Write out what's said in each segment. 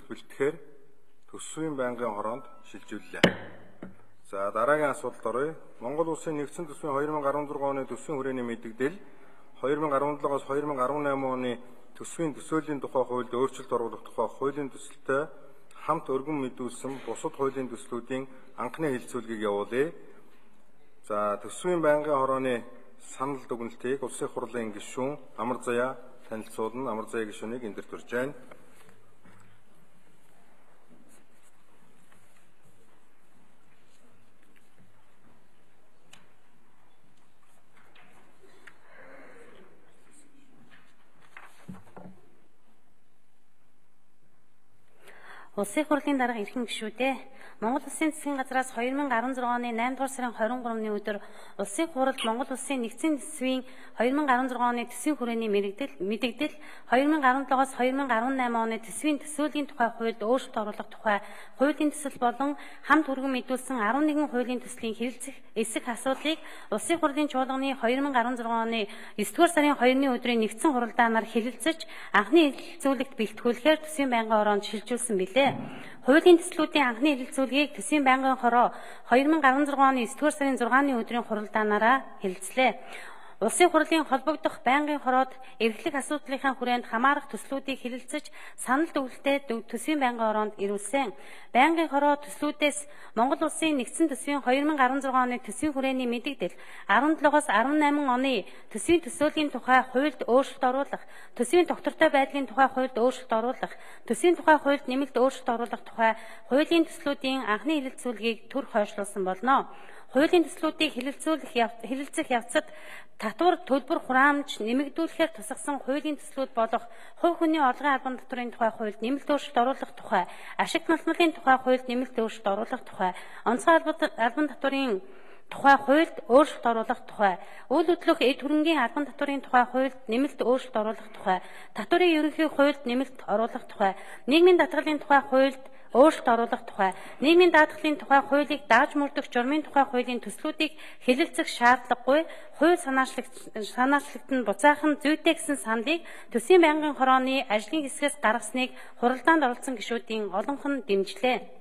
бэлтгэхээр төсвийн байнгын хороонд шилжүүллээ. За дараагийн асуулт оръё. Монгол Улсын нэгдсэн төсвийн 2016 оны төсвийн хүрээний мэдээлэл 2017-оос 2018 оны төсвийн төсөөллийн тухай хуульд өөрчлөлт оруулах тухай хуулийн төсөлтэй хамт өргөн мэдүүлсэн бусад хуулийн төслүүдийн анхны хэлэлцүүлгийг явуулъя. За төсвийн байнгын хорооны санал дүгнэлтийг Улсын хурлын гишүүн Амар Заяа танилцуулна. Амар Заяа гишүүнийг эндэрт урьж байна. Улсын хурлын дарга эрхэм гишүүдээ Монгол Улсын засгийн газраас 2016 оны 8 дугаар сарын 23-ны өдөр Улсын хурлд Монгол Улсын нэгдсэн төсвийн 2016 оны төсвийн хүрээний мэдээлэл 2017-оос 2018 оны төсвийн төсөөлийн тухай хуульд өөрчлөлт оруулах тухай хуулийн төсөл болон хамт өргөн мэдүүлсэн 11 хуулийн төслийн хэрэгцэх эсэх асуудлыг Улсын хурлын чуулганы 2016 оны 9 дугаар сарын 2-ны өдрийн нэгдсэн хуралдаанаар хэлэлцэж анхны хэлэлцүүлэгт бэлтгүүлэхээр төсвийн байнгын хороонд шилжүүлсэн билээ. Хуулийн төслүүдийн анхны хэлэлцүүлгийг төсвийн байнгын хороо 2016 оны 9 дугаар сарын 6-ны өдрийн хуралдаанаараа хэлэлцлээ. Улсын хурлын холбогдох байнгын хороод эрхлэх асуудлынхаа хүрээнд хамаарах төслүүдийг хэлэлцэж санал дүгнэлтэд төсвийн байнгын хороонд ирүүлсэн. Байнгын хороо төслүүдээс Монгол Улсын нэгдсэн төсвийн 2016 оны төсвийн хүрээний мэдээлэл 17-оос 18 оны төсвийн төсөөлийн тухай хуульд өөрчлөлт оруулах, төсвийн доктортой байдлын тухай хуульд өөрчлөлт оруулах, төсвийн тухай хуульд нэмэлт өөрчлөлт оруулах тухай хуулийн төслүүдийн анхны хэлэлцүүлгийг төр хойшлуулсан болно. Хуулийн төслүүдийг хэлэлцэх явцад татвар төлбөр хураамж нэмэгдүүлэхээр тусгасан хуулийн төслүүд болох хувь хүний орлогын албан татврын тухай хуульд нэмэлт өөрчлөлт оруулах тухай, ашиг малтмалын тухай хуульд нэмэлт өөрчлөлт оруулах тухай, онцгой албан татврын тухай хуульд өөрчлөлт оруулах тухай, үйл хөдлөх эд хөрөнгийн албан татврын тухай хуульд нэмэлт өөрчлөлт оруулах тухай, татврын ерөнхий хуульд нэмэлт оруулах тухай, нийгмийн даатгалын тухай хуульд өөрчлөлт оруулах тухай, нийгмийн даатгалын тухай хуулийг дааж мөрдөх журмын тухай хуулийн төслүүдийг хэлэлцэх шаардлагагүй хууль санаачлагт нь буцаахан зүйтэй гэсэн саналыг төсвийн байнгын хорооны ажлын хэсгээс гаргасныг хуралдаанд оролцсон гишүүдийн олонх нь дэмжлээ.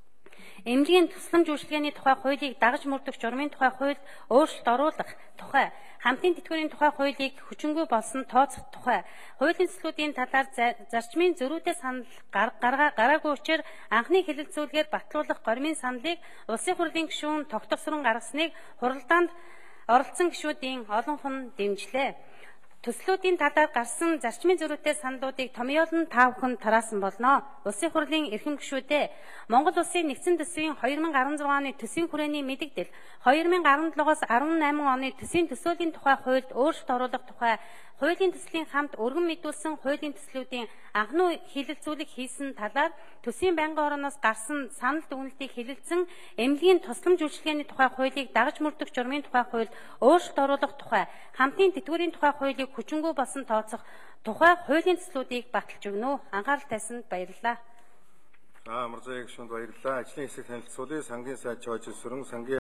Эмнэлгийн тусламж үйлчилгээний тухай хуулийг дагаж мөрдөх журмын тухай хуульд өөрчлөлт оруулах тухай, хамтын тэтгэврийн тухай хуулийг хүчингүй болсон тооцох тухай, хуулийн төслүүдийн талаар зарчмын зөрүүтэй санал гараагүй учраас анхны хэлэлцүүлгээр батлуулах горимын саналыг Улсын хурлын гишүүн тогтворсон гаргасныг хуралдаанд оролцсон гишүүдийн олонх нь дэмжлээ. Төслүүдийн талаар гарсан зарчмын зөрүүтэй саналуудыг томьёолн таавхан тараасан болно. Улсын хурлын эрхэм гишүүдээ Монгол Улсын нэгдсэн төсвийн 2016 оны төсвийн хүрээний мэдээлэл 2017-оос 18 оны төсвийн төсөөлийн тухай хуульд өөрчлөлт оруулах тухай хуулийн төслийн хамт өргөн мэдүүлсэн хуулийн төслүүдийн анхны хэлэлцүүлэг хийсэн талаар төсвийн байнгын хорооноос гарсан санал дүгнэлтийг хэлэлцэн эмнэлгийн тусламж үйлчилгээний тухай хуулийг дагаж мөрдөх журмын тухай хуульд өөрчлөлт оруулах тухай, хамтын тэтгэврийн тухай хуулийг хүчингүй болсон тооцох тухай хуулийн төслүүдийг баталж өгнө. Анхаарал тавьсанд баярлалаа. Амар Заяа гишүүнд баярлалаа. Ажлын хэсэг танилцуулъя. Сангийн сайд Чойж Сүрэн, сангийн